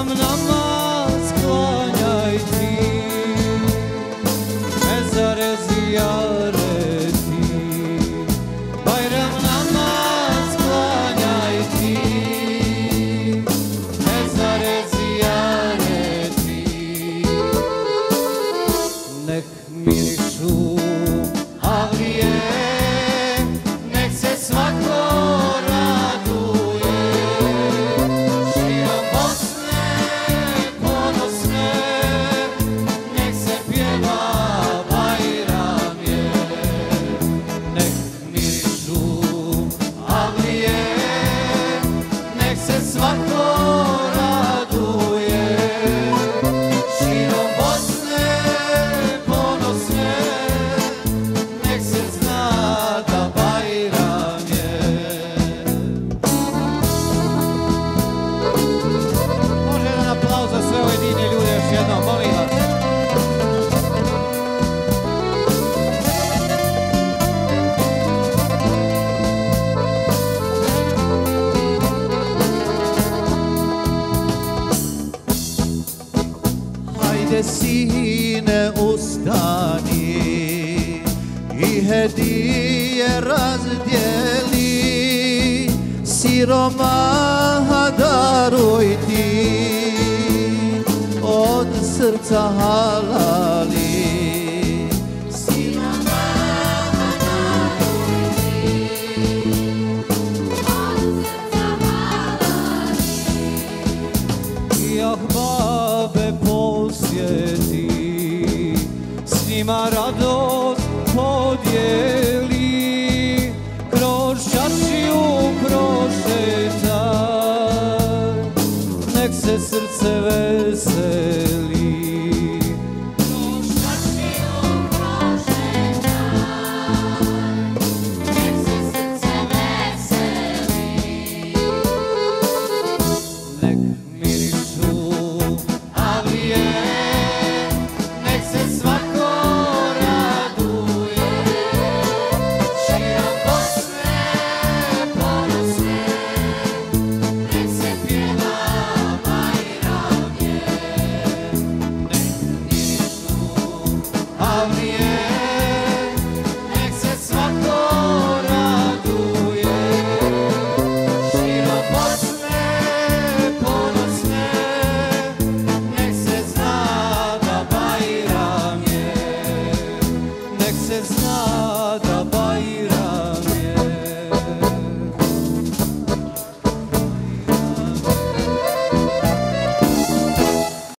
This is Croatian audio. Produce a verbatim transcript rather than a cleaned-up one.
Bajram namaz klanjaj ti, mezare zijareti. Bajram namaz klanjaj ti, mezare zijareti. Nek mirišu avlije, nek se svako raduje, širom Bosne ponosne, nek se pjeva Bajram je. Nek mirišu avlije, nek se svako raduje, širom Bosne ponosne, nek se zna da Bajram je. Može jedan aplauz za sve ove divne ljude još jednom, molim vas. Hajde sine ustani i hedije razdjeli, siromaha daruj ti, od srca halali. Siromaha daruj ti, od srca halali. Jah babe posjeti, s njima radost podijeli, kroz čaršiju prošetaj, nek se srce veseli.